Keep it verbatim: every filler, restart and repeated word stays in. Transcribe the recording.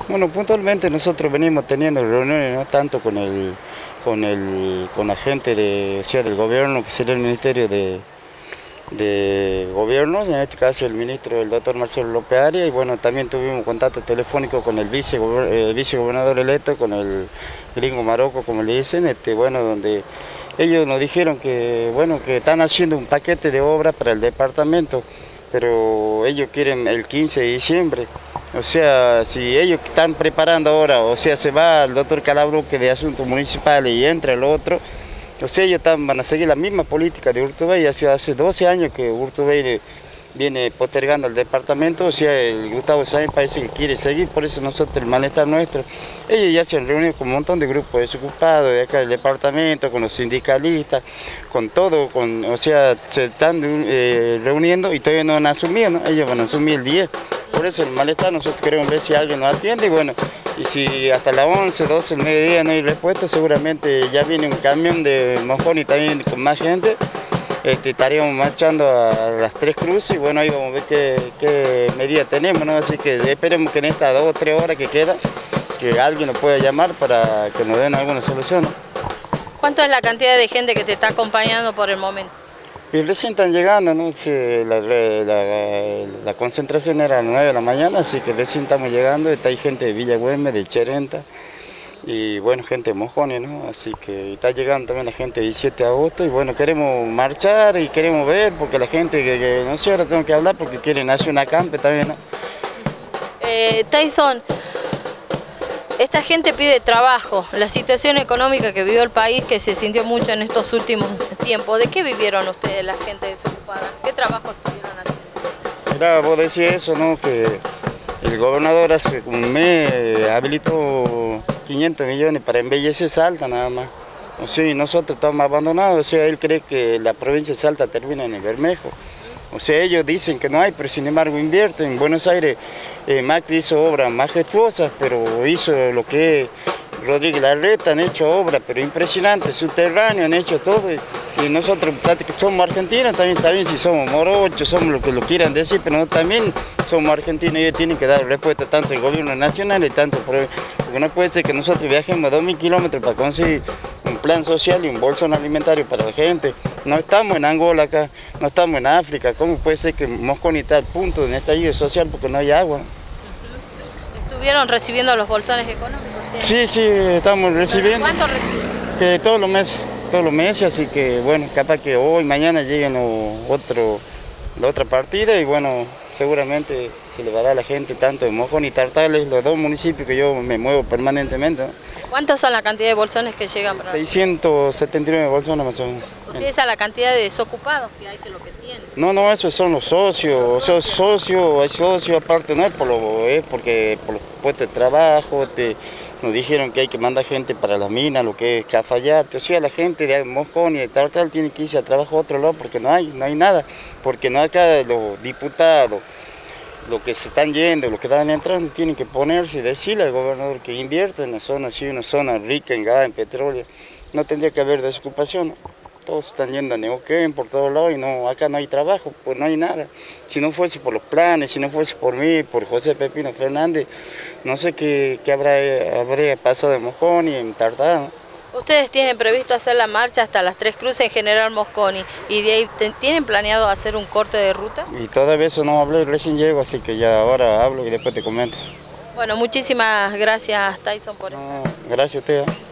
Bueno, puntualmente nosotros venimos teniendo reuniones, no tanto con el, con el, con la gente de, o sea, del gobierno, que sería el Ministerio de, de Gobierno, en este caso el ministro, el doctor Marcelo López Arias, y bueno, también tuvimos contacto telefónico con el vice, eh, vicegobernador electo, con el gringo Marocco, como le dicen, este, bueno, donde ellos nos dijeron que, bueno, que están haciendo un paquete de obras para el departamento, pero ellos quieren el quince de diciembre. O sea, si ellos están preparando ahora, o sea, se va el doctor Calabro que de Asuntos Municipales y entra el otro, o sea, ellos están, van a seguir la misma política de Urtubey. Hace, hace doce años que Urtubey viene postergando el departamento, o sea, el Gustavo Sáenz parece que quiere seguir, por eso nosotros, el malestar nuestro, ellos ya se han reunido con un montón de grupos desocupados de acá del departamento, con los sindicalistas, con todo, con, o sea, se están eh, reuniendo y todavía no han asumido, ¿no? Ellos van a asumir el diez. Por eso el malestar, nosotros queremos ver si alguien nos atiende y bueno, y si hasta las once, doce, el mediodía no hay respuesta, seguramente ya viene un camión de Mosconi también con más gente, este, estaríamos marchando a las Tres Cruces y bueno, ahí vamos a ver qué, qué medida tenemos, ¿no? Así que esperemos que en estas dos o tres horas que queda, que alguien nos pueda llamar para que nos den alguna solución, ¿no? ¿Cuánto es la cantidad de gente que te está acompañando por el momento? Y recién están llegando, ¿no? Sí, la, la, la concentración era a las nueve de la mañana, así que recién estamos llegando. Está, hay gente de Villa Güemes, de Cherenta, y bueno, gente de Mosconi, ¿no? Así que está llegando también la gente del diecisiete de agosto, y bueno, queremos marchar y queremos ver, porque la gente, que, que no sé, ahora tengo que hablar porque quieren hacer una acampe también, ¿no? Eh, Tyson, esta gente pide trabajo, la situación económica que vivió el país, que se sintió mucho en estos últimos tiempos. ¿De qué vivieron ustedes, la gente desocupada? ¿Qué trabajo estuvieron haciendo? Mirá, vos decís eso, ¿no? Que el gobernador hace un mes habilitó quinientos millones para embellecer Salta nada más. O sea, nosotros estamos abandonados, o sea, él cree que la provincia de Salta termina en el Bermejo. O sea, ellos dicen que no hay, pero sin embargo invierten. En Buenos Aires, eh, Macri hizo obras majestuosas, pero hizo lo que es Rodríguez Larreta, han hecho obras, pero impresionantes, subterráneos, han hecho todo. Y, y nosotros somos argentinos, también está bien si somos morochos, somos lo que lo quieran decir, pero nosotros también somos argentinos y ellos tienen que dar respuesta tanto al gobierno nacional y tanto por... Porque no puede ser que nosotros viajemos dos mil kilómetros para conseguir un plan social y un bolsón alimentario para la gente. No estamos en Angola acá, no estamos en África. ¿Cómo puede ser que Mosconi está al punto de estallido social porque no hay agua? ¿Estuvieron recibiendo los bolsones económicos? Sí, sí, estamos recibiendo. ¿Cuánto reciben? Que todos los meses, todos los meses, así que bueno, capaz que hoy, mañana lleguen otro, la otra partida y bueno, seguramente se le va a dar a la gente tanto de Mosconi y Tartales, los dos municipios que yo me muevo permanentemente, ¿no? ¿Cuántas son la cantidad de bolsones que llegan? Para... seiscientos setenta y nueve bolsones más o menos. O sea, esa es la cantidad de desocupados que hay, que lo que tienen. No, no, esos son los socios, los socios, socios, hay socios, aparte no es, por lo, es porque por los puestos de trabajo, te, nos dijeron que hay que mandar gente para las minas, lo que es Cafayate, o sea, la gente de Mosconi y de Tartal tiene que irse a trabajo a otro lado porque no hay, no hay nada, porque no acá los diputados, los que se están yendo, los que están entrando, tienen que ponerse y decirle al gobernador que invierta en la zona, así una zona rica en gas, en petróleo. No tendría que haber desocupación, ¿no? Todos están yendo a Neuquén por todos lados y no, acá no hay trabajo, pues no hay nada. Si no fuese por los planes, si no fuese por mí, por José Pepino Fernández, no sé qué, qué habrá, habría pasado en Mosconi, en Tartá, ¿no? Ustedes tienen previsto hacer la marcha hasta las Tres Cruces en General Mosconi y de ahí tienen planeado hacer un corte de ruta. Y todavía eso no hablé, recién llego, así que ya ahora hablo y después te comento. Bueno, muchísimas gracias, Tyson, por esto. No, gracias a usted.